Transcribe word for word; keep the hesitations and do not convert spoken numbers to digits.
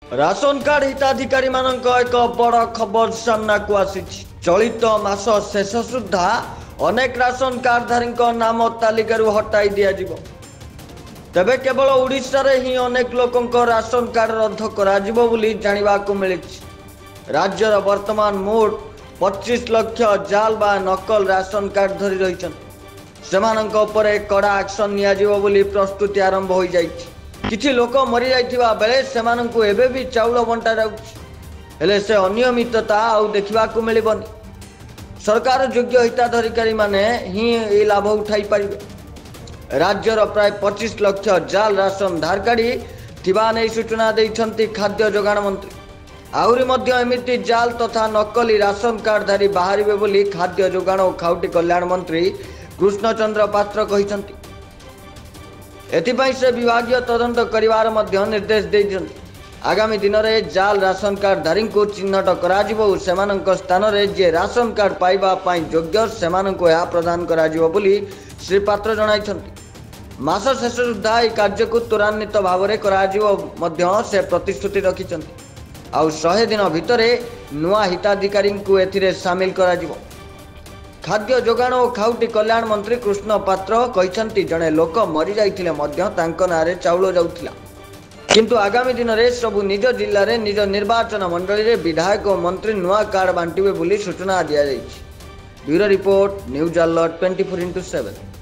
Ration card हिताधिकारी मानक एक बड़ खबर सामना को आसी चलित मास शेष सुधा अनेक राशन कार्डधारी नाम तालिका हटाई दि तेबे केवल ओडिशा रे ही अनेक लोकों राशन कार्ड रद्द कर जानवा मिली। राज्यर वर्तमान मोट पच्चीस लक्ष जाल बा नकल राशन कार्ड धरी रही से कड़ा एक्शन नि प्रस्तुति आरंभ हो जाए। किछि लोक मरी जाइथिबा बेले सेमानंकु एबे भी चाउल बंटा जाउछि हेले से अनियमितता आउ देखिबाकु मिलिबनी। सरकार योग्य हिताधिकारी माने ही ए लाभ उठाई पारिबे। राज्यर प्राय पच्चीस लक्ष जाल राशन धारकाड़ी थिबा नै सूचना दैछंती खाद्य जोगाण मंत्री। आउरी मध्य एमिति जाल तथा नकली राशन कार्डधारी बाहरिबे बोली खाद्य जोगाण और खाउटी कल्याण मंत्री कृष्णचंद्र पात्र कहिसंती। एथिपाई से विभागीय तदंत करिवार मध्य निर्देश देइछन्ति। आगामी दिन में जाल राशन कार्डधारी को चिन्हट कराजिबो सेमानंक स्थान रे जे राशन कार्ड पाइबा पाई योग्य सेमानंको या प्रदान कराजिबो बोली श्री पात्र जणाइछन्ति। मास शेष सुधा ए कार्य को त्वरान्वित भाव में कराजिबो मध्य से प्रतिश्रुति रखिछन्ति। आउ सौ दिन भितरे नुआ हिताधिकारी को एथिरे शामिल कराजिबो। खाद्य जोगाण और खाउटी कल्याण मंत्री कृष्ण पात्र कहते जड़े लोक मरी जाइथिले मध्य तांको नारे चाउल जाउथिला किंतु आगामी दिन में सबु निज जिले में निज निर्वाचन मंडली रे विधायक और मंत्री नुआ कार्ड बांटिबे बोली सूचना दिया जाइछि। Bureau report news alert twenty four into seven.